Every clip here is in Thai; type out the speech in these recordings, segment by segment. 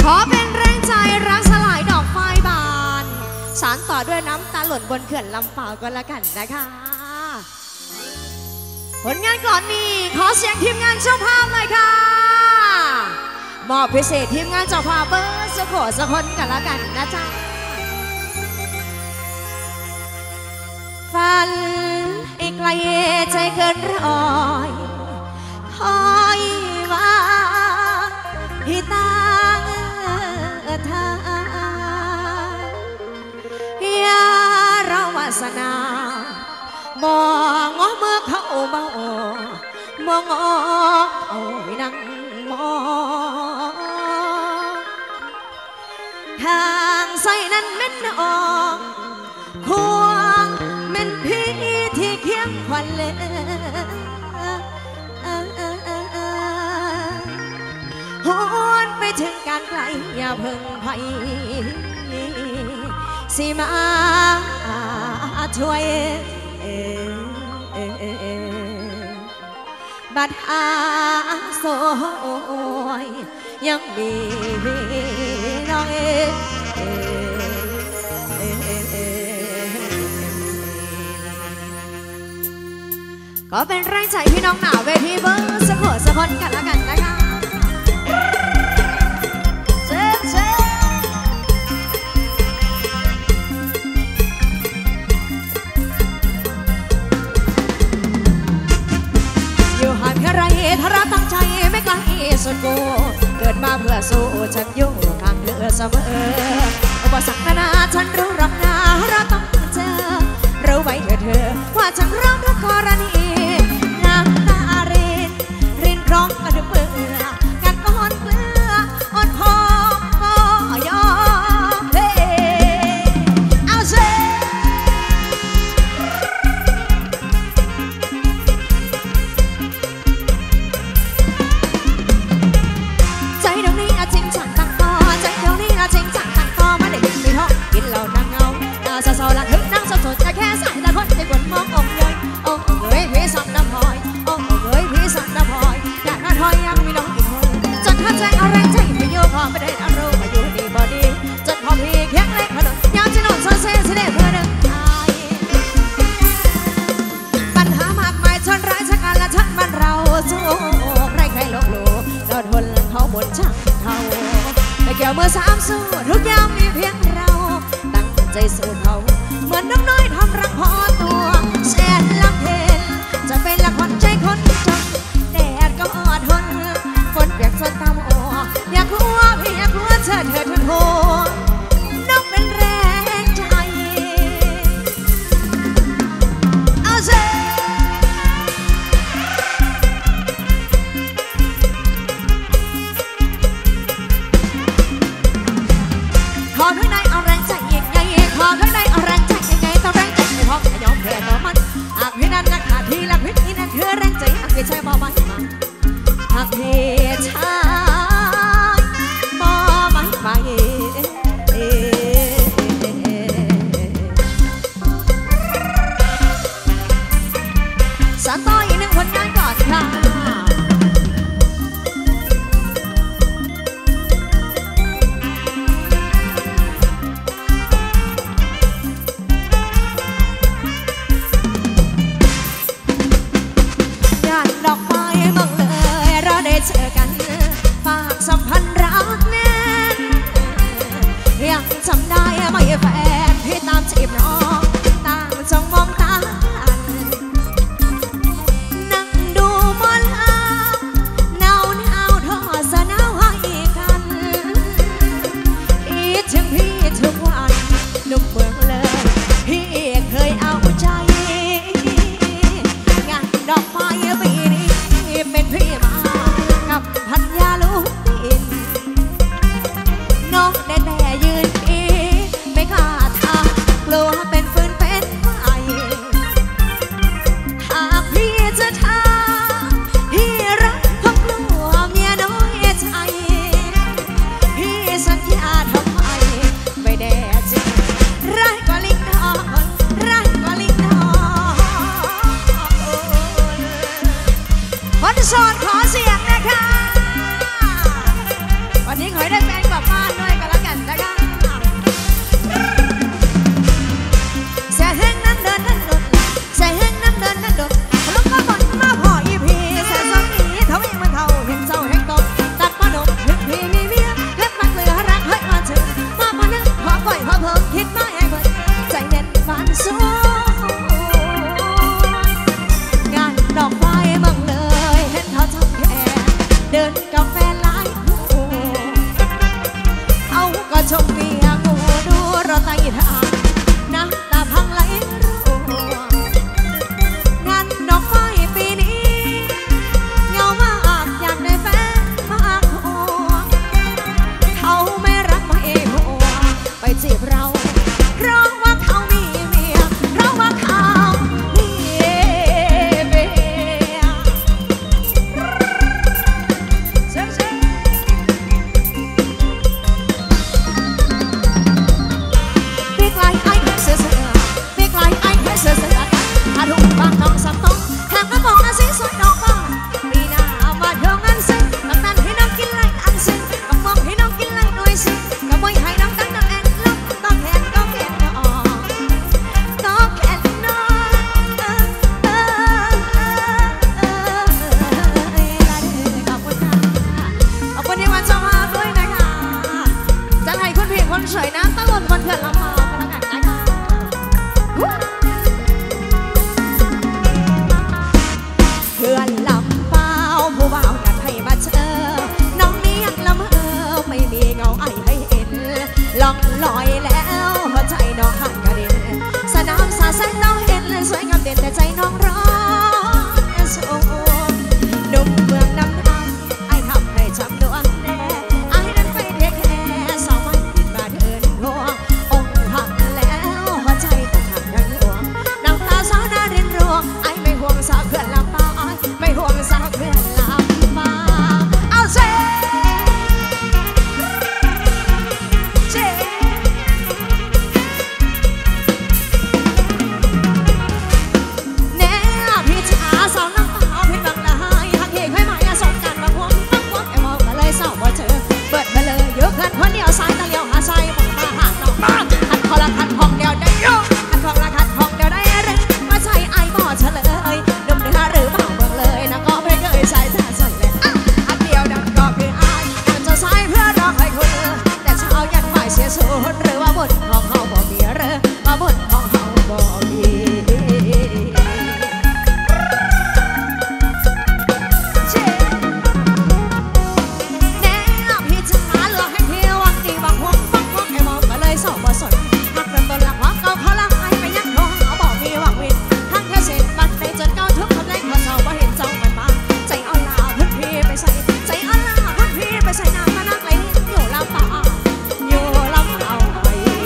อเป็นแรงใจรักสลายดอกไฟบานสารต่อด้วยน้ำตาหล่นบนเขื่อนลำเปล่าก็แล้วกันนะคะผลงานก่อนนี้ขอเสียงทีมงานเจ้าภาพเลยค่ะมอบพิเศษทีมงานเจ้าภาพเบอร์สุโขสักคนกันแล้วกันนะจ๊ะฝันอีกไกลใจเกินร้อยคอยว่าที่ตั้งทางอย่าเราวาสนามองเมื่อเขาเบามองโอ้ยนั่งมองทางใส่นั้นเม็นออกควงเม็นพี่ที่เคียงควันเลยหวนไปถึงการไกลอย่าเพิ่งภัยสิมาช่วยบัดหาโซยยังมีน้องก็เป็นแรงใจพี่น้องหนาเวทีเบอร์สะโขสะคนกันแล้วกันนะคะอยู่ห่างแค่ไรถ้าเราตั้งใจไม่ไกลสุดกูเกิดมาเพื่อสู้ฉันอยู่ข้างเธอเสมออุปสรรคนานาฉันรู้รับนาเราต้องเจอรู้ไว้เธอว่าฉันรักทุกกรณีน้ำตารินครองกระดูกเบื่อกันก้อนเกลืออ่อนพอก็ยอมเล่เอาเซ่ใจเดี๋ยวนี้จริงจังตั้งคอใจเดี๋ยวนี้จริงจังตั้งคอมาได้ยินไม่ท้อกินเหล้านั่งเงาเศร้าๆละถึงนั่งสดๆจะแค่สายตาคนใจกวนมองอกเลยโอ้เอ้ยพี่สับน้ำพลอยโอ้เอ้ยพี่สับน้ำพลอยอยากน่าถอยยังมีน้องอีกคนจนทัดใจเอาแรงใจไปโยพอไม่ได้อารมณ์มาอยู่ดีบอดีจนพอพี่แข็งเล็กขนมยามจะนอนโซเซ่สิได้เพื่อหนึ่งปัญหามากมายชนร้ายชักการและชักมันเราสู้ใครลบหลู่เราทนเขาบนช่างเท่าไม่เกี่ยวเมื่อสามสู้ทุกอย่างมีเพียงเราตั้งใจสู้เขาเหมือนน้ำน้อยทำรักพอตัวแสนลำเพนจะเป็นละครใจคนจนแดดก็ทนฝนเปียกจนตามออกอยากกลัวพี่อยากกลัวเธอทุนโหน้องเป็นแรงใจเอาเซขอข้างในเอาแรงใจยิ่งใหญ่ขอข้างในเอาแรงใจยิ่งใหญ่ต้องแรงใจไม่พอจะยอมแพ้ต่อมันหากพี่นั้นนักขาดที่รักพี่นี่นั่นคือแรงใจหากพี่ใช่บ่ไม่มาหากพี่ใช่บ่ไม่ไปสานต่ออีกหนึ่งผลงานก่อนค่ะเจอกันคนสวยน้ำตะลุนคนเถื่อนลำเมาก็แล้วกันนะคะเพื่อนลำเปล่าผู้บ่าวนัดให้มาเจอน้องนี้ยังละเมอไม่มีเงาไอให้เห็นล่องลอยแล้วหัวใจน้องหันกระเด็นสนามสาแสงน้องเห็นสวยงามเด่นแต่ใจน้องร้อนโศกหนุ่มเมืองน้ำดำไอทำให้จำดวงแน่ไอนั้นไปเทคแค่สาวไม่ติดมาเดินหัวองค์หักแล้วหัวใจต้องหักดังหลวงน้ำตาสาวน่าเรียนรู้ไอไม่ห่วงสาวเพื่อนลำเปล่าไม่ห่วงสาวเพื่อนลำเปล่าเอาเซคนเดียวสายตะเลียวหาใส่บอกมาหากน้องมาขัดคอละขัดของเดียวได้ยกขัดของละขัดของเดียวได้เร่งมาใส่ไอ้บ่เฉลยหนุ่มเนื้อหรือเปล่าเมืองเลยนะก็ไม่เคยใส่ท่าใส่เลยอันเดียวนั่นก็คือไอ้การจะใส่เพื่อรอให้คุณแต่เช้ายันบ่ายเสียสูญหรือว่าบนของเขาบ่มีเรือว่าบนของเขาบ่มีสอบบ่สนหักเริ่มต้นหลักว่าเก่าเขาลังไอไปยักโทรหาบอกมีหวังวินทั้งเธอเสร็จบัตรในจนเก่าทุกคนแรกพอเศร้าบ่เห็นเจ้ามันมาใจอ่อนลาพุ่นพี่ไปใส่ใจอ่อนลาพุ่นพี่ไปใส่น้ำมานักเลยอยู่ลำป่าอยู่ลำเอาไป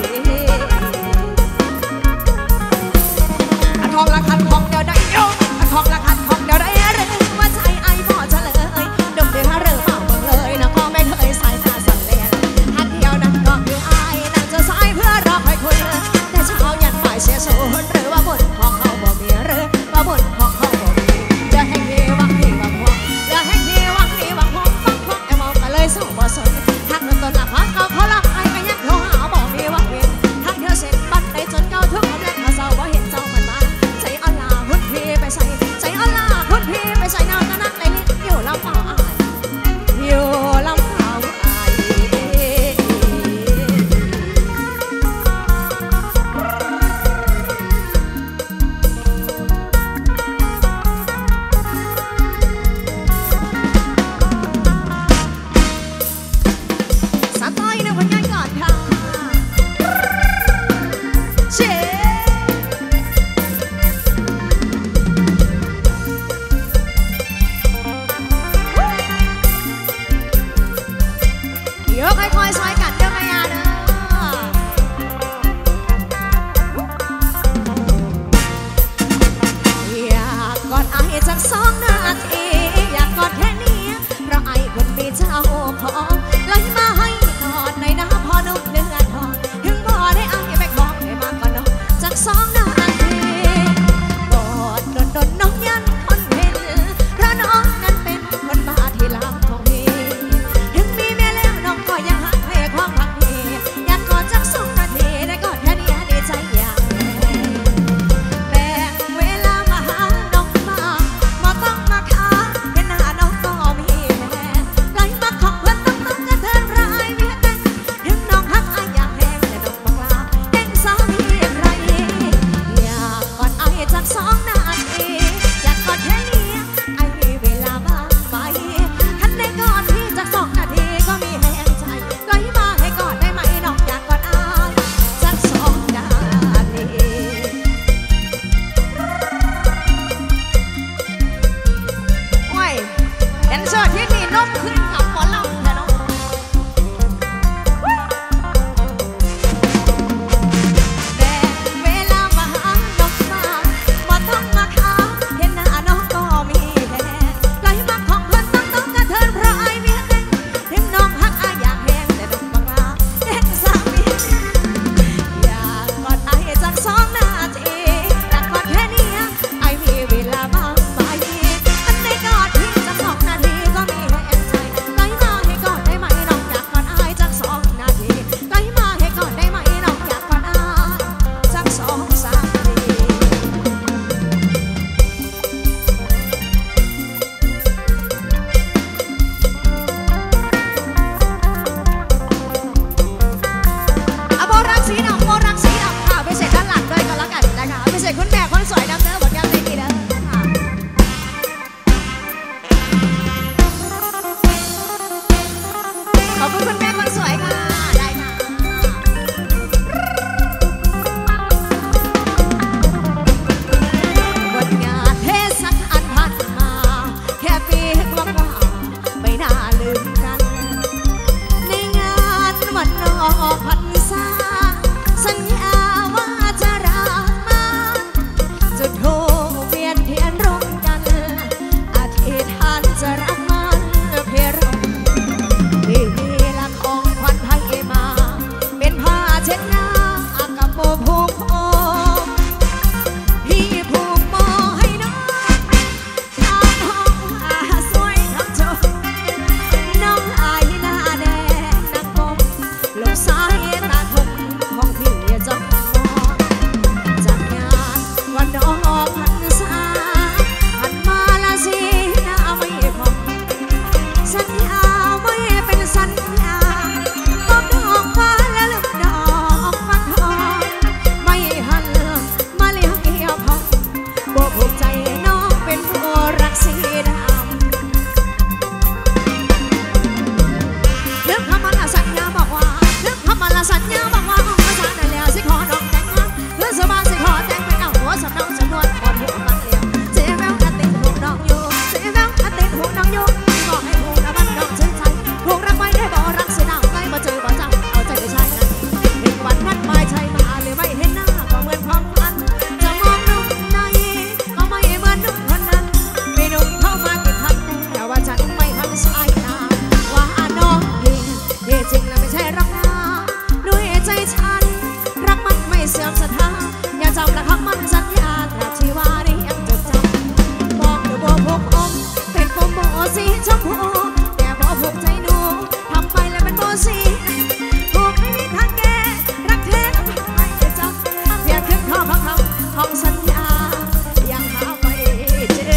ขัดทองละขัดทองเดียวได้โยขัดทองละขัดทองเดียวได้เรื่องว่าใจไอบ่เฉลยดมเดือดเรือเปล่าเมืองเลยนะก็ไม่เคยใส่ตาสั่นเลียนหันเดียวนั่นก็คือไอสายเพื่อรอให้คุณแต่เช้ายันบ่ายเสียสูญหรือว่าบนของเขาบ่มีหรือว่าบนของเขาบ่มีเดือให้มีวังมีวังหวงเดือให้มีวังมีวังหวงฟังพวกไอ้มองกันเลยสองบ่สนทักเงินต้นหลักพักเขาเขาลักไอ้ไปยังโทรหาบ่มีวังเวียนทักเธอเสร็จบัตรได้จนเก่าทุกคนแรกมาเศร้าบ่เห็นเจ้ามันมาใจอ่อนลาหุ่นพี่ไปใส่ใจอ่อนลาหุ่นพี่ไปใส่น้ำตะนักเลยอยู่ลำเปล่าอายอยู่ลำเปล่าอายเดี๋ยวค่อยๆซอยกันเด้อแม่ยาเด้ออยากกอดไอ้สัก2 นาทีอยากกอดแค่นี้เพราะไอ้คนมีเจ้าของเลยมาให้กอดในน้ำพอนุ่มเนื้อทองถึงบ่ได้ไอ้ไปขอให้มากกว่าน้องสัก2 นาทีกอดโดนน้องยันคนเห็นเพราะน้องนั้นเป็นคนบ้าที่ลำของพี่ถึงมีแม่แล้วน้องก็ยังหักให้ความคนสวยค่ะได้ค่ะวันงานเทศกาลผ่านมาแค่ปีกว่าไม่น่าลืมกันในงานวันนอกพรรษาสัญญาว่าจะรักมาจุดธูปเวียนเทียนร่วมกันอธิษฐานจะรักมันเพียรที่มีละของขวัญให้มาเป็นผ้าเช็ดหน้ากับโบผูกโอพี่ผูกโบให้น้องตามห้องสวยทั้งโจน้องอายหน้าแดงนักกบลูกสายตาทมของพี่จ้องมองจากงานวันดอกพรรษาหันมาละสิหน้าไม่พอสัญญาไม่เป็นสัญญาก็ดอกฟ้าและลูกดอกฟักทองไม่หันมาเลี้ยงเกี่ยวพองบวกผูกใจน้องเป็นผู้รักสีดำนึกคำมันสัญญาบอกว่านึกคำมันสัญญาบอกว่าภาษาได้แล้วสิขอน้องแต่งงานเพื่อสบายสิขอแต่งเป็นเอาหัวสำนักจำนวนคนหัวฟังเลี้ยงเสียแววกระติกหูน้องอยู่เสียแววกระติกหูน้องอยู่บอกให้หูนะมันน้องชื่นใจผูกรักไว้ได้บอกรักเสียหน้าไม่มาเจอบ่จำเอาใจไปใช้นั้นเห็นวันนั้นไม่ใช่มาหรือไม่เห็นหน้าก็เหมือนความพันจะมองนุ่มในก็ไม่เหมือนนุ่มคนนั้นไม่นุ่มเข้ามากี่ครั้งแต่ว่าฉันไม่พันสายตาว่าน้องเองที่จริงแล้วไม่ใช่รักนะด้วยใจฉันรักมันไม่เสื่อมศรัทธาอย่าจำและคำมันสัญญาตราบชีวานี้ยังจดจำบอกเดี๋ยวบอกพวกองเป็นโปโมสีชมพูแต่พอผูกใจหนูทำไปแล้วเป็นโมสีผูกไม่มีทางแก้รักแท้ก็ไม่ได้จำเพียงขึ้นข้อพักคำของสัญญายังหาไม่เจอ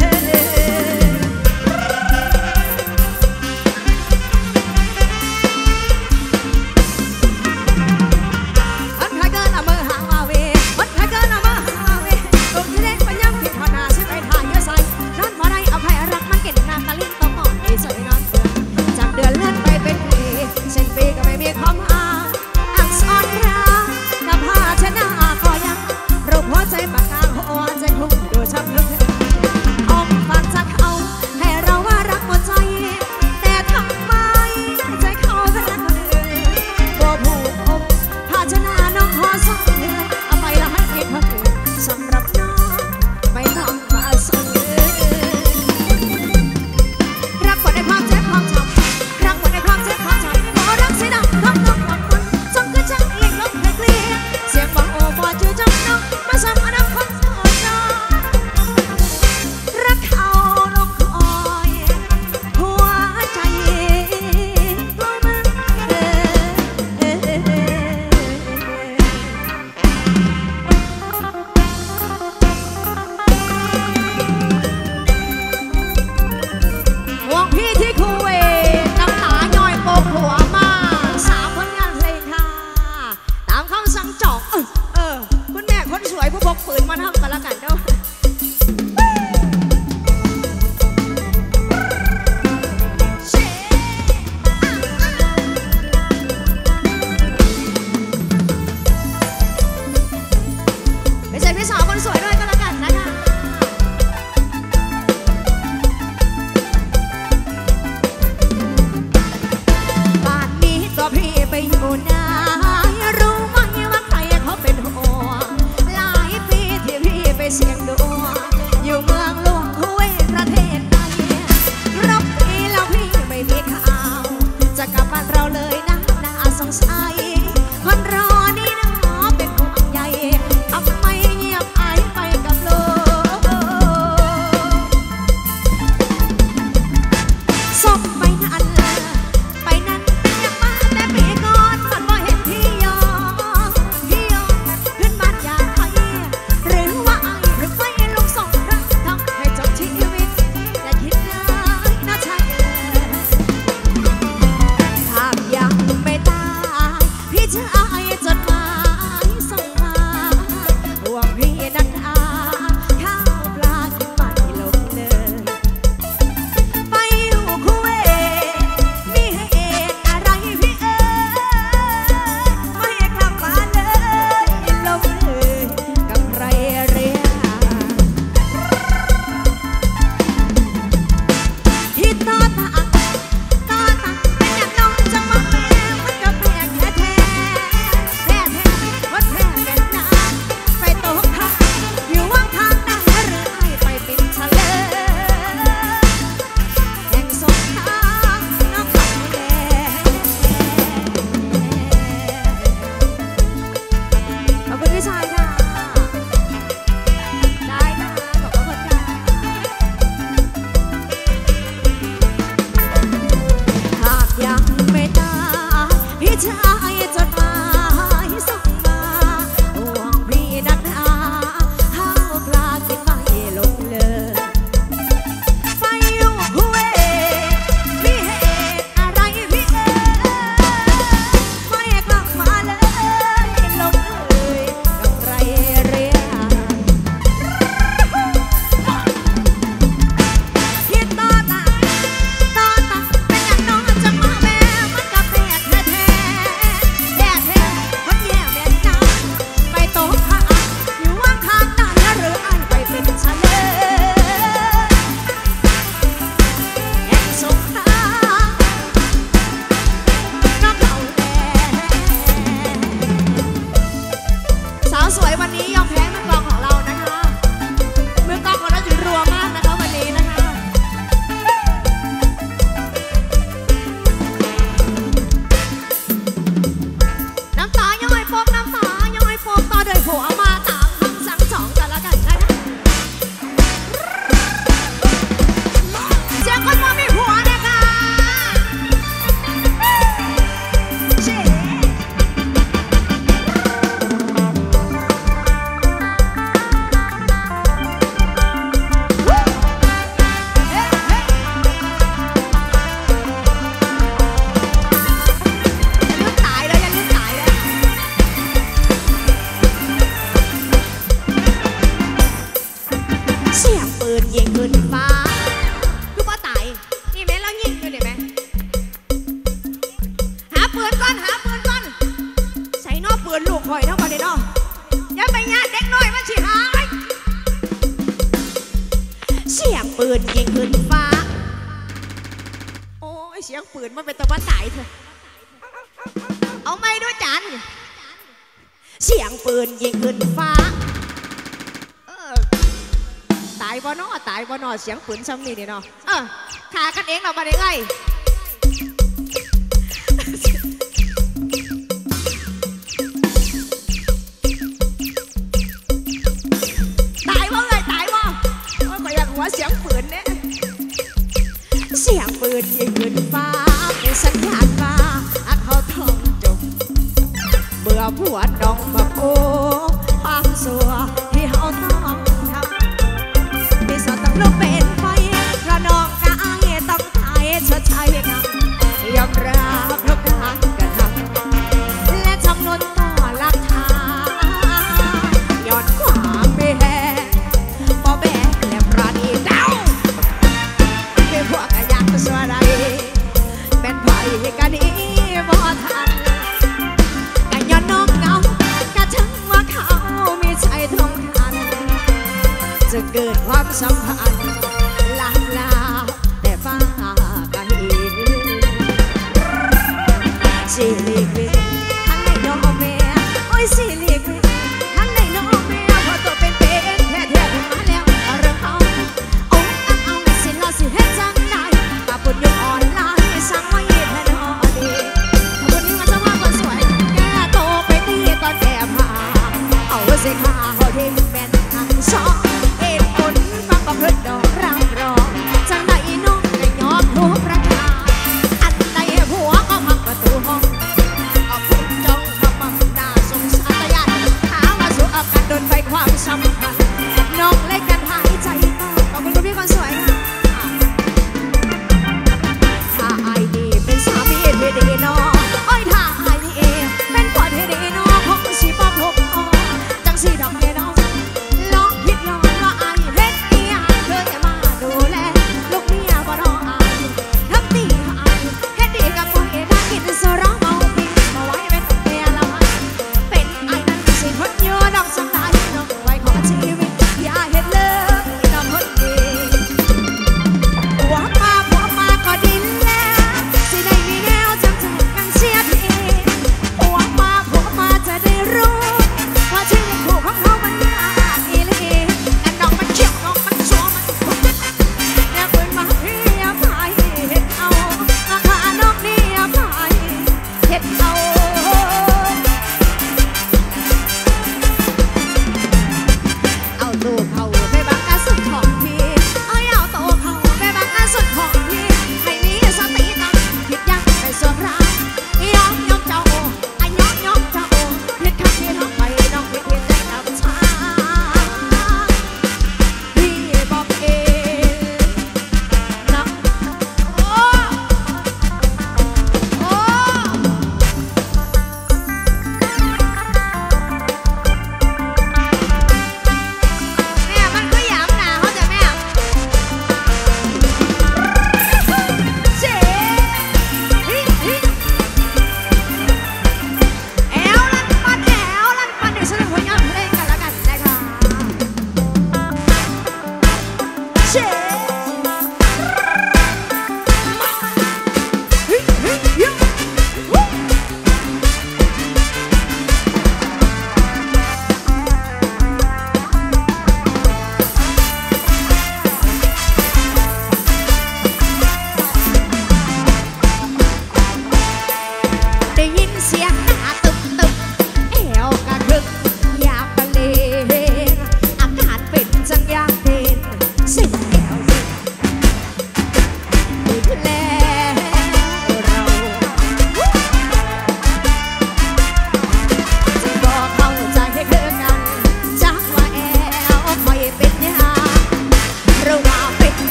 มันใครเกินเอามือหางมาเวมันใครเกินเอามือหางมาเวตรงที่เล่นไปย้ำผิดพอนาใช่ไหมทายเยอะใส่นั่นพอได้เอาใครรักมันเก่งนานตะลิ้นต้องมองไอ้สวยนอนเสือจากเดือนเลื่อนไปเป็นปีเช่นปีก็ไม่มีคำอักษรรักกับผ้าชนะก็ยังรูปหัวใจปากกลางหัวใจพุ่งดูช้ำลึกอมฝากจากเขาให้เราว่ารักหมดใจแต่ทำไมใจเขาเป็นรักคนอื่นบัวผูกอมผ้าชนะน้องขอสักเดือนเอาไปละให้กินคนอื่นสำหรับน้องไม่ต้องมาสนรักหมดในความเจ็บความช้ำรักหมดในความเจ็บความช้ำขอรักสีดำทั้งคนส่งคือจังเล็กลบให้เกลียเสียงฟังโอ้บอชื่อจังน้องมาซ้ำอนาคตโสดจอรักเขาลงคอยหัวใจกลัวมันห่วงพี่ที่คูเวตน้ำตาย่อยโปกหัวมาสามผลงานเพลงค่ะตามคำสั่งจอกคุณแม่คนสวยผู้พกปืนมาทำกันละกันเด้อไม่ใช่พี่สาวคนสวยด้วยก็แล้วกันนะคะบ้านนี้ตัวพี่ไปอยู่ไหนรู้ไหมว่าใครเขาเป็นห่วงหลายปีที่พี่ไปเสี่ยงดวงอยู่เมืองหลวงคุยประเทศไทยรับปีแล้วพี่ไม่มีข่าวจะกลับบ้านเราเลยนะน่าสงสัยคนรอนี่นะเป็นห่วงใยทำไมเงียบหายไปกับโลกส่งไปนั่นยังมาแต่ปีก่อนมันว่าเห็นชายจดหมายส่งมาห่วงพี่นักหนาข้าวปลากินไม่ลงเลยไปอยู่คุเวมีเหตุอะไรพี่ไม่กลับมาเลยลงเลยกับไรเรียพี่ต่อตาเป็นอย่างน้องจังมาแม่มันกับแม่แท้แท้คนแย่แม่นางไปโต๊ะข้าอยู่ว่างข้างหน้าหรือไอ้ไปเป็นชะเลแห่งสงครามน้องเขาแลสาวสวยวันนี้ยอมแพ้มือกลองของเรานะคะมือกลองของเราจะรัวมากนะคะวันนี้นะคะ น้ำตาย้อยโปกน้ำตาย้อยโปกต่อโดยผัวมาตามคำสั่งสองกันละกันนะคะเสียงคนว่ามีผัวนะคะเช่อย่าลืมตายเลยอย่าลืมตายเลย เสียงปืนยิงขึ้นฟ้าคือว่าตายนี่แม่เรายิงอยู่เดี๋ยวแม่หาปืนก่อนหาปืนก่อนใส่นอกปืนลูกคอยเท่ากันเลยเนาะอย่าไปญาติเด็กน้อยมันสิหายเสียงปืนยิงขึ้นฟ้าโอ้ยเสียงปืนมันเป็นตะวันตายเถอะเอาไม่ด้วยจันเสียงปืนยิงขึ้นฟ้าตายบ่นอตายบ่นอเสียงปืนซ้ำนี่นี่เนาะขากันเองเรามาได้ไงตายบ่เลยตายบ่โอ้ยก็อยากหัวเสียงปืนเนี่ยเสียงปืนยิงขึ้นฟ้าเป็นสัญญาณว่าเขาท่องจบเมื่อผัวน้องมาโอ้ความสัวที่เขาต้องทำที่สอนต้องลุกเป็นไฟเพราะน้องกายต้องตายชดใช้กรรมยอมรับทุกการกระทำและจำนวนต่อหลักฐานย้อนความไม่แห้บ่แบกและปราณีเดาเป็นพวกกะยักษ์สัวใดเป็นไผ่กันนี้บ่ทันกันย้อนน้องเงากะถึงว่าเขามีใจตรงกันจะเกิดความสัมพันธ์ลาลาแต่ฟ้ากะหินสิริวิทั้งในน้องแม่โอ้ยสิริวิทั้งในน้องแม่พอตัวเป็นแท้ๆมาแล้วเรื่องเขาโอ้เอาสิเราสิเฮ็ดจังไดปะปุ่นอยู่ออนไลน์สั่งไว้แท้นอดีคนนี้มันจะว่าคนสวยแก่โตไปตีตอนแก่ผ่าเอาเสียขาเขาที่แม่นทั้งสองเหตุผลฟังประพฤติดอกรังรองจังไหนน้องก็ยอมทุกประการอันใดผัวก็พังประตูห้อง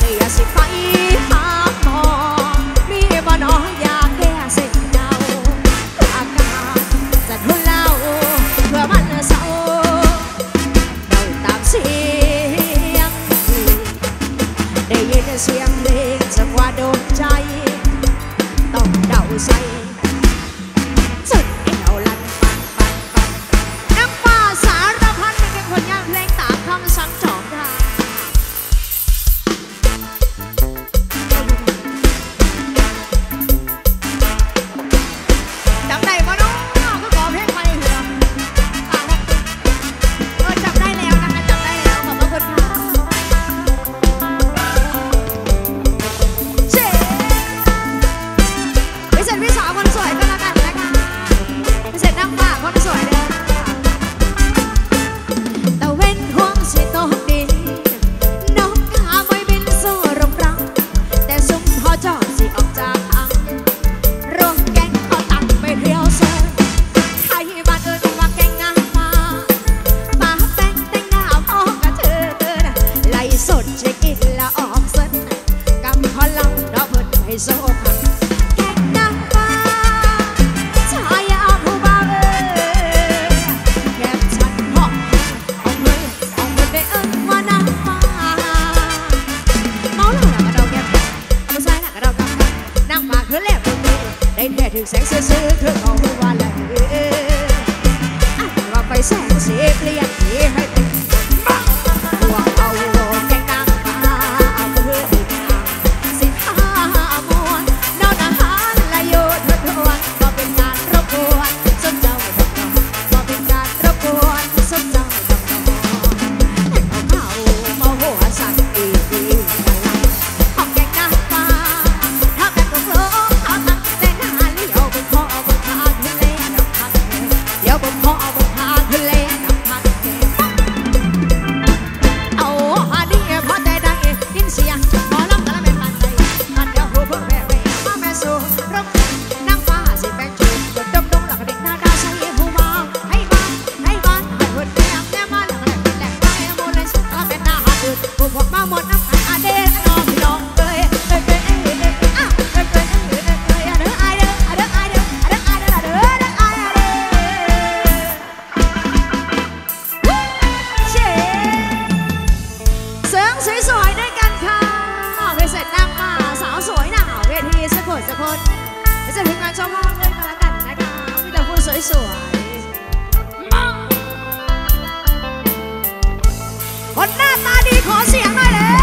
เลยอย่าสิไปหาหมอมีบ่น้อยยาแก้เส้นเก่าอาการจะทุเลาเพื่อมันเศร้าเดาตามเสียงได้ยินเสียงเพลงจังหวะโดนใจต้องเดาใส่สุดเอวลั่นปันปันปันนักป่าสารพัดเป็นคนย่างเพลงตามคำสั่งจองค่ะจำได้ปะน้องก็ขอเพลงไปเหรอจำได้แล้วนะคะจำได้แล้วขอบคุณค่ะพิเศษพี่สาวคนสวยก็แล้วกันนะคะพิเศษนั่งป่าคนสวยเด้อตะเว้นห่วงสิตกดินนกกาไม่บินสู่รมรังแต่ซุ่มพอจอดสิออกจากทางรวมแก๊งเอาตังไปเที่ยวเซิร์ใครบ้านอื่นว่าแก๊งงานมาป้าแป้งแต่งหน้าพอกระเทือนไล่สดเช็คอินแล้วออกเซิร์กำพอลังดอกเพิ่นให้โซ่พังแก๊งนางฟ้าชายาผู้บ่าวแก้มฉันหอมเอาเงินได้เอิ้นว่านางฟ้าเมาแล้วก็เดาแก้มเอาผู้ชายน่ะก็เดากำนางฟ้าคือแหลมมือได้แท้ถึงแสงซื่อๆคือเขาผู้ว่าละว่าไปแสงสีเปลี่ยนสีให้เป็นหัวเอาแก๊งนางฟ้าเอามือดีงามสิหามวนนอนอาหารละโยทวนบ่เป็นการรบกวนสนเจ้าดอกน้องบ่เป็นการรบกวนสนเจ้าดอกน้องแต่เขาเมาหัวสั่นดีๆของแก๊งนางฟ้าถ้าแม่ตกลงเขาตั้งแต่หน้าเลี้ยวบนคอบนขาทะเลน้ำพักเลี้ยวบนคอบนขาทะเลน้ำพักเอาหาดีพอแต่ได้ยินเสียงหมอลำกะละแม่นปานใดมันเดี๋ยวหูเพิ่งแม่มาแม่สู่รบนางฟ้าสิแบ่งจูบเกิดดงแล้วก็เด็กหน้าดาใส่หูมาให้บ้านให้เพิ่นแม่แม่มาแล้วก็แหลกไปโมเลยสุดก็เป็นหน้าหาอื่นพวกมาหมดน้ำกันอาเดนน้องพี่น้องเอ้ยเด้อสวยๆด้วยกันค่ะไปเสร็จนั่งมาสาวสวยหนาวเวทีสักคนไปเสร็จถึงงานชมห้องด้วยกันแล้วกันนะคะมีแต่ผู้สวยๆคนหน้าตาดีขอเสียงหน่อยเลย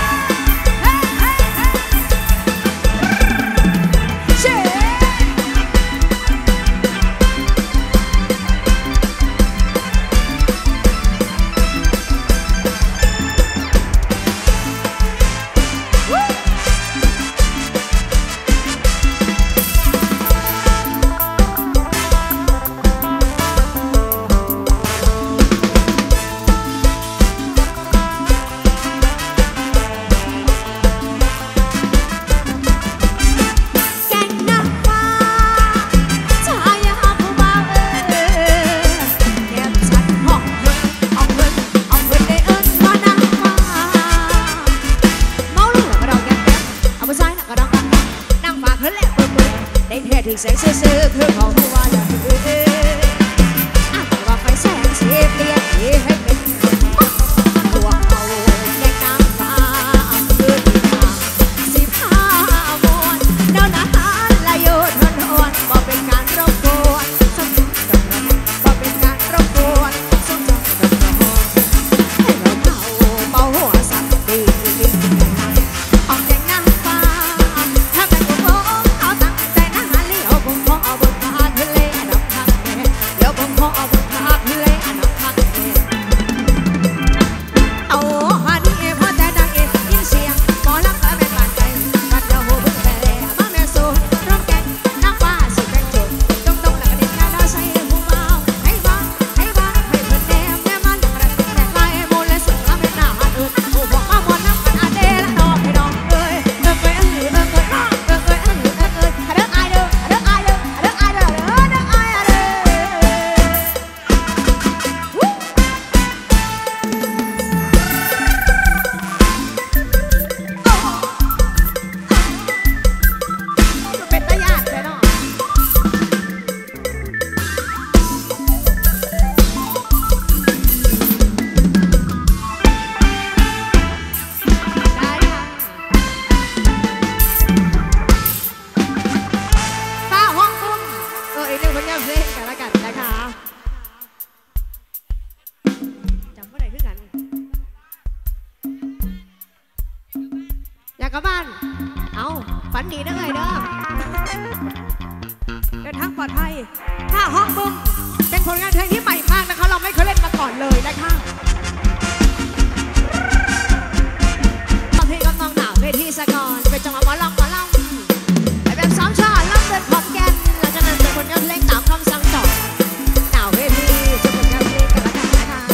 ถึงแสงซื่อๆคือของผู้ว่าละว่าไฟแสงสีเปลี่ยนสีให้เป็นหัวเอาแก๊งนางฟ้าคือดีงามสิพามวนเดาหน้าหาละโยทวนบ่เป็นการรบกวนสมจังดอกน้องบ่เป็นการรบกวนสมจังดอกน้องให้เราเมาหัวสัตว์ดีออกแก๊งนางฟ้าถ้าเป็นพวกเขาตั้งใจนะเลี้ยวบนคอบนขาทะเลอันดับพักเลี้ยวบนคอบนขาทะเลอันดับพักกลับบ้านเอาฝันดีนะเลยเด้อเดินทางปลอดภัยถ้าห้องบุ้มเป็นผลงานเพลงที่ใหม่มากนะคะเราไม่เคยเล่นมาก่อนเลยนะคะบางทีก็ต้องหนาวเวทีสะก่อนเป็นจังหวะหมอลำแต่แบบซ้อมชาล่ำเดินขอบแก่นหลังจากนั้นเป็นผลงานเพลงตามคำสั่งจอดหนาวเวทีจะผลงานเพลงกันแล้วกันนะคะ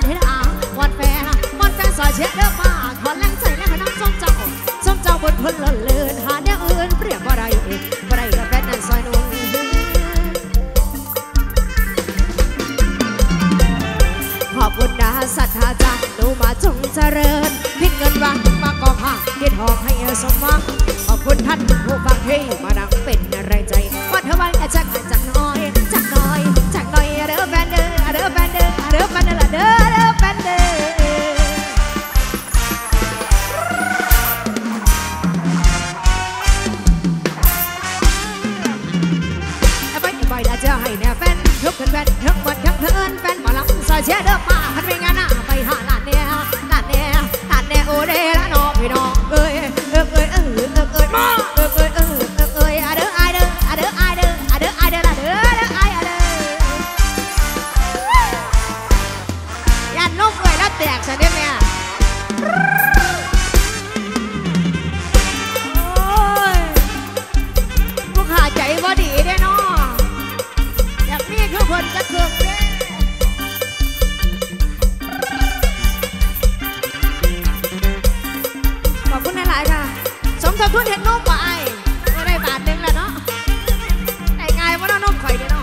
ให้ละวันแฟนซอยเช็ดเด้อป้าขอแรงใจและให้น้องส้มเจ้าบนพลเลื่อนหาแนวอื่นเปรียบว่าไรว่าไรกับแฟนนั่นซอยนุ่งขอบคุณนะศรัทธาจันดูมาจงเจริญพิษเงินวางมาก่อผ้าคิดหอบให้สมหวังขอบคุณท่านผู้ฟังที่มาดังเป็นแรงใจว่าเธอวันจักน้อยเด้อแฟนเด้อเด้อแฟนเด้อเด้อแฟนเด้อเด้อแฟนเด้อจะให้แน่แฟนทุกคนแฟนทุกหมดทุกเพื่อนแฟนหมอลำซอยเชียร์เด้อป้าคันไม่งานหน้าไปหาหลานเนี่ยโอเดละน้องพี่น้องเอ้ยเด้อละเด้อยันนกเอ้ยแล้วแตกซะเนี่ยแม่ผู้ขาใจว่าดีเด้เนาะทุกคนจะเคืองเลยขอบคุณหลายๆค่ะสมทบทุนเห็นนมว่าไอ้ก็ได้บาทนึงแล้วเนาะไอ้ไงว่าน้องนมข่อยเด้เนาะ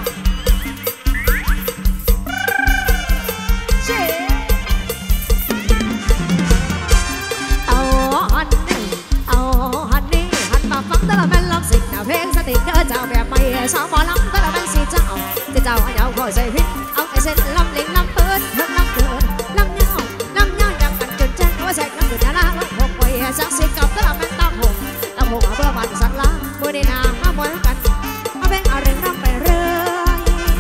เช่เอาฮันนี่หันมาฟังตลอดแม่ลำสิงหน้าเพลงสติกเกอร์เจ้าแบบไม่สาวหมอลำตลอดแม่สีเจ้าเอาขอใส่พิษเอาไอเส้นลำเล็งลำเปิดเพิ่มลำเกินลำย่อยังกันจนแจ้งว่าใส่ลำเกินนะลำหกไปสักสิบกับตะลำแม่ตั้งหกเอาเพื่อมันสักล้านมือในนาห้ามวยกันเอาแบ่งเอาเรื่องรำไปเรื่อย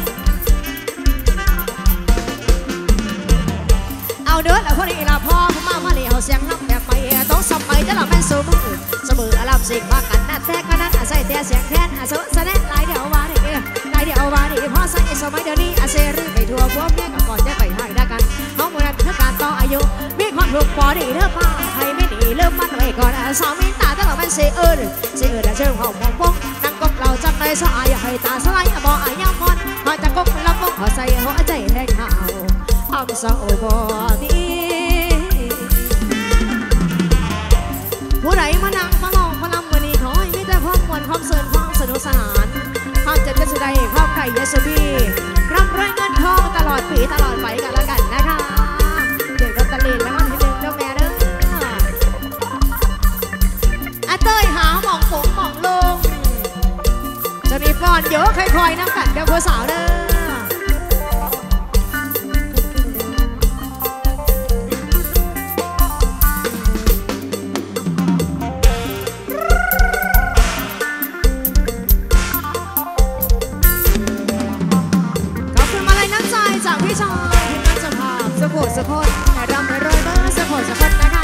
เอาเด้อแล้วพอดีละพ่อมาเลี้ยวเสียงลำแบบไม่ต้องสับไปตะลำแม่เสมอลำสิ่งมากันน่าแท้ก็นั่นใส่แต่เสียงแค้นโซ่แสดงลายเดียวว่าดิพอใส่สมัยเดี๋ยวนี้อาเซรีไปทัวร์พวกแม่กับก่อนจะไปให้ได้กันน้องมวยนักการต่ออายุมีความถูกพอดีเริ่มมาให้ไม่ดีเริ่มมันไว้ก่อนสาวมินตาตลอดเป็นเสือเชื่อมห้องมองป้องนั่งกบเราจับในสายอย่าให้ตาสลายบ่อายามอนพอจะกบลำป้องขอใส่หัวใจแทงข่าวห้องสาวบ่ดีผู้ใดมานั่งมาลองมาลำวันนี้ขอให้มีแต่ความมวลความเสริญความสนุกสนานความเจ็บจะสุดใดความไก่เยสุบีร่ำรวยเงินทองตลอดปีตลอดไปกันแล้วกันนะคะเด็กรถตะลีแล้วมันให้ดึงเจ้าแม่เด้ออาเต้ยหาหม่องผงหม่องลงจะมีฟอนเยอะค่อยๆน้ำกันเดี๋ยวผู้สาวเด้อสะโพกแต่ดำไม่รอยเบอร์สะโพกนะคะ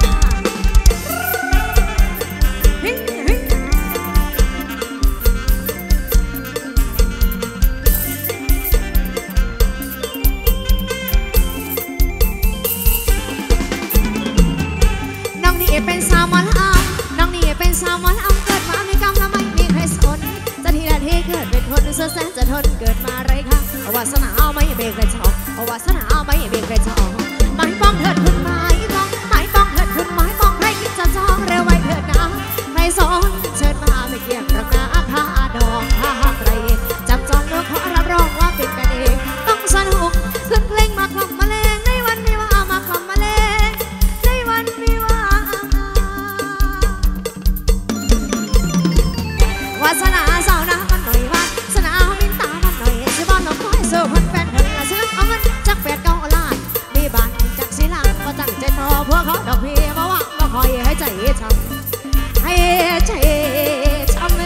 น้องนี่เป็นสาวหมอลำน้องนี่เป็นสาวหมอลำเกิดมาไม่กำและไม่มีใครสนจะทีละทีเกิดเป็นคนเสื้อแสนจะทนเกิดมาไรคะวาสนาเอาไม่เบรกเลยชอบวาสนาเอาไม่เบรกเลยชอบไม้ป้องเถิดขึ้นไม้ป้องเถิดขึ้นไม้ป้องใครคิดจะจองเร็วไว้เถิดนะใครสอนเชิญมาไม่เกี่ยงรักนาค่าดอกค่าใครจำจองเนื้อขอรับรองว่าเป็นกันเองต้องสนุกขึ้นเพลงมาคลำมาแรงในวันวิวามาคลำมาแรงในวันวิวาวาสนาสาวนะมันหน่อยวาสนามินตามันหน่อยสิบ้านเราคอยเสิร์ฟพันแฟนเถิดละซื้อเอาเงินจักแปดเก้าล้านมีบ้านจักสีหลังก็ตั้งใจต่อพวกเขาดอกพี่มาว่ามาคอยให้ใจช้ำให้ใจช้ำ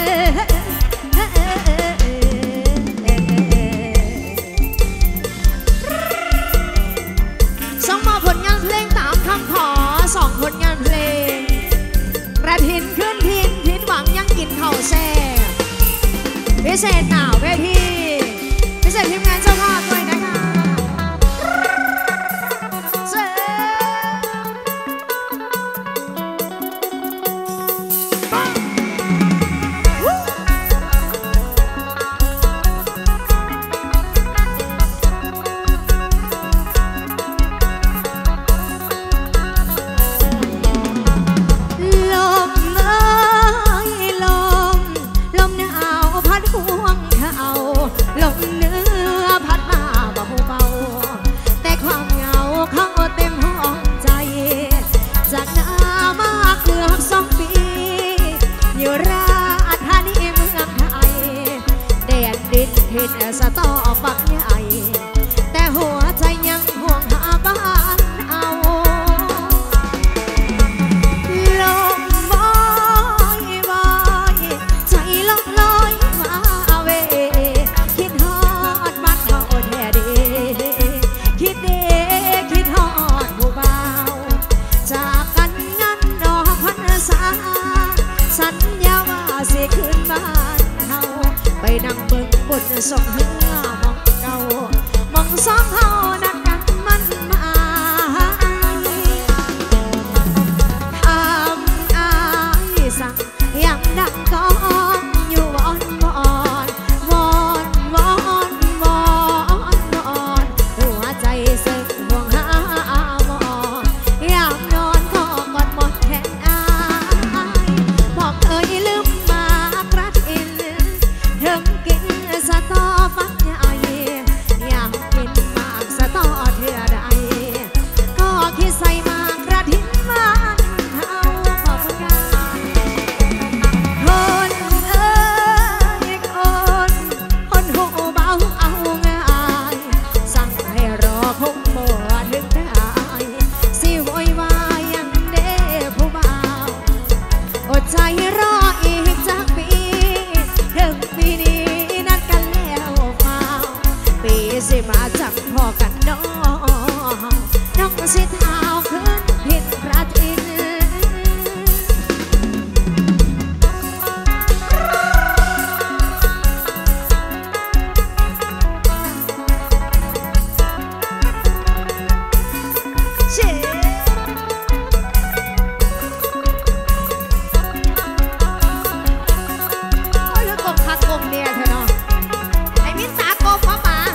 ส่งมาผลงานเพลงตามคำขอสองผลงานเพลงกระถินขึ้นทินหวังยังกินข้าวแซ่พิเศษหนาวเวทีพิเศษทีมงานเจ้าภาพด้วยนะคะสองเฮานัดกันมันมาทำอายสั่งยังดังก้องอยู่วอนวอนวอนวอนวอนวอนหัวใจสึกห่วงหามอนยามนอนก็กอดหมดแทนอายบอกเคยลืมมากรักอินถึงกินสตอฟักใหญ่อยากกินมากสตอเถื่อใดก็คิดใส่มากระถิ่นมันเฮาขอบคุณค่ะคนเอ้ยคนหูเบาเอาง่ายสั่งให้รอคงบ่ถึงได้สิโวยวายยังเด้ผู้เบาอดใจรออีกจากปีถึงปีนี้นัดกันแล้วเปล่าปีสิมาจับพอกันน้องสิเท้าขึ้นผิดพระทินเช่โอ้ยแล้วกบคักกบเนี่ยเธอเนาะไอ้มินตากบเข้ามา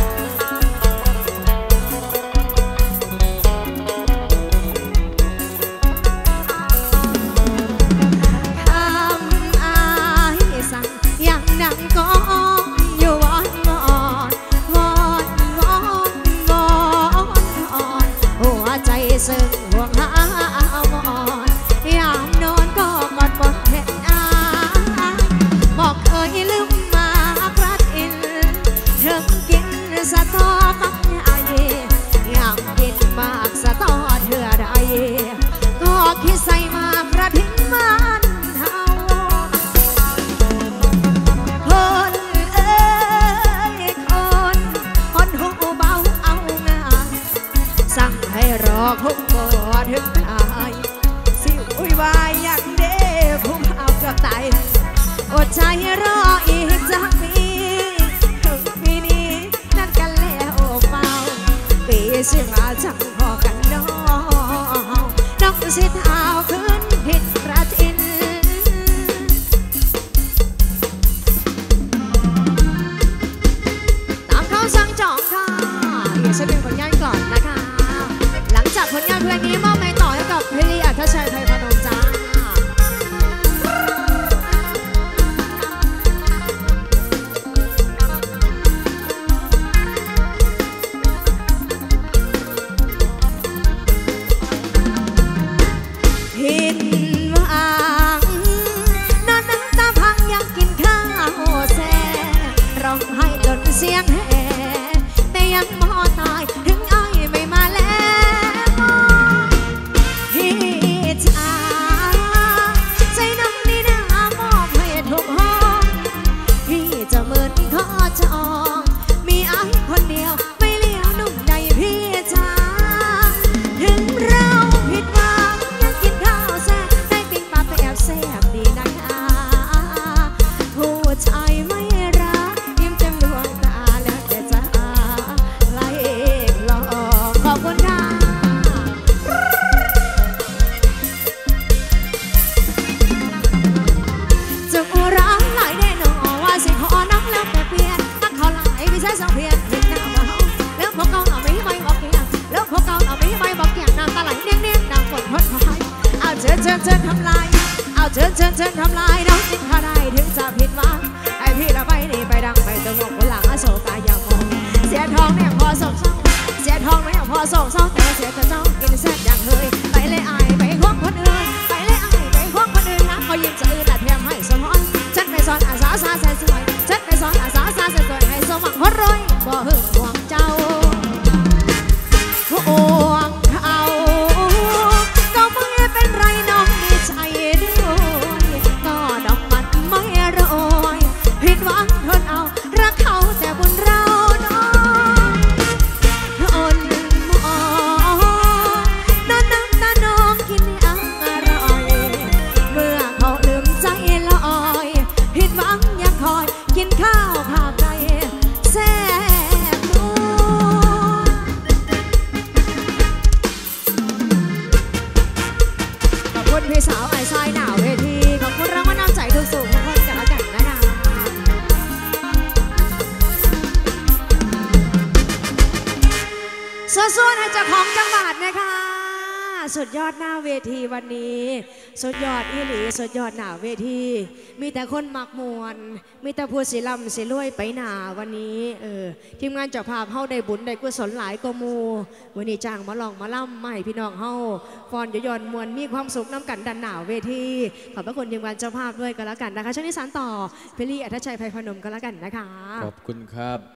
ทำอายสั่งยังดังก้องอยู่วอนวอนวอนวอนวอนวอนหัวใจซึ้งห่วงหามอนยามนอนก็กอดหมดแทนอายบอกเคยลืมมากรักอินถึงกินสตอฟักใหญ่อยากกินมากสตอเถื่อใดก็คิดใส่มากระถิ่นมันเฮาคนเอ้ยคนหูเบาเอาง่ายสั่งให้รอคงบ่ถึงได้สิวุ่นวายอย่างเด้ผู้เบาเกือบตายอดใจรออีกจากปีถึงปีนี้นัดกันแล้วเปล่าปีสิมาจังพอกันน้องสิเท้าขึ้นผิดประทินตามเขาสั่งจองค่ะเดี๋ยวฉันเป็นผลงานก่อนนะคะ หลังจากผลงานเพลงนี้มอบให้ต่อให้กับพี่อัธชัยไทยพนมจ้าผิดหวังนอนน้ำตาพังยังกินข้าวแซ่ร้องไห้จนเสียงแห่แต่ยังมอตายถึงอ้ายไม่มาแล้วพี่จ๋าใจน้องนี่นะมอบให้ทุกห้องพี่จะเหมือนข้อจองมีอ้ายคนเดียวไม่เลี้ยวนุ่มใดพี่จ๋าถึงเราผิดหวังยังกินข้าวแซ่บได้ปิ้งปลาไปแอบแซ่บดีนะคะผู้ชายไม่รักยิ้มเต็มดวงตาแล้วแต่จะไล่หลอกขอบคุณค่ะจะร้องหลายแน่นอนว่าสิขอน้องแล้วแต่เปลี่ยนถ้าเขาหลายไม่ใช่สองเพียนเห็นหน้าว่าเขาแล้วพวกเขาเอาไม่ไม่บอกเกียงแล้วพวกเขาเอาไม่ไม่บอกเกียงน้ำตาไหลเนียนน้ำฝนพดพายเอาเชิญทำลายเอาเชิญทำลายน้องกินข้าได้ถึงจะผิดหวังไอพี่ละไปนี่ไปดังไปตะงงคนหลังโศกาอย่ามองเสียทองเนี่ยพอส่งเศร้าเสียทองเนี่ยพอส่งเศร้าแต่เสียแต่เจ้ากินแซ่บอย่างเคยไปเลยอายไปควงคนอื่นไปเลยอายไปควงคนอื่นนะเขายิ้มจะอื่นแต่เทียมให้สมอนฉันไปสอนอาสาแสนสวยฉันไปสอนอาสาแสนสวยให้สมัครคนรวยบ่หึงหวงเจ้าห่วงเขาก็ไม่เป็นไรน้องดีใจด้วยก็ดอกมันไม่โรยผิดหวังทนเอารักเขาแต่บุญเราน้องทนมองส่วนให้เจ้าของจังหวัดนะคะสุดยอดหน้าเวทีวันนี้สุดยอดอีหลีสุดยอดหน้าเวทีมีแต่คนมักมวนมีแต่ผู้สิลำสิรวยไปหนาวันนี้ทีมงานเจ้าภาพเฮาได้บุญได้กุศลหลายกว่าหมู่วันนี้จ้างมาลองมาล่ำมาให้พี่น้องเฮาฟอนย้อนมวนมีความสุขน้ำกันดันหนาวเวทีขอบพระคุณทีมงานเจ้าภาพด้วยก็แล้วกันนะคะช่วงนี้สานต่อเพลี่อัธชัยไพพนมก็แล้วกันนะคะขอบคุณครับ